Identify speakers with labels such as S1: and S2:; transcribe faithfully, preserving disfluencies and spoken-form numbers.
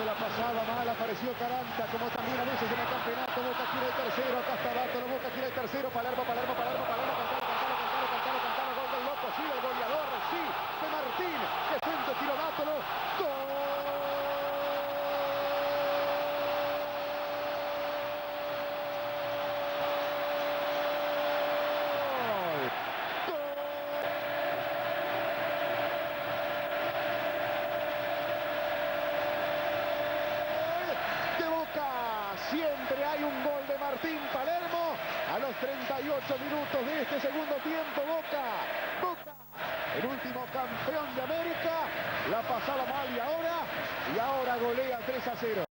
S1: la pasada mal, apareció Caranta, como también a veces en el campeonato. Boca quiere el tercero, acá está Bátolo, Boca quiere el tercero, Palermo, Palermo, Palermo, Palermo, cantalo, cantalo, cantalo, cantalo, cantalo, gol del loco, sí, el goleador, sí, de Martín, que centro, tiro Bátolo, gol. Siempre hay un gol de Martín Palermo a los treinta y ocho minutos de este segundo tiempo. Boca, Boca, el último campeón de América, la pasaba mal y ahora, y ahora golea tres a cero.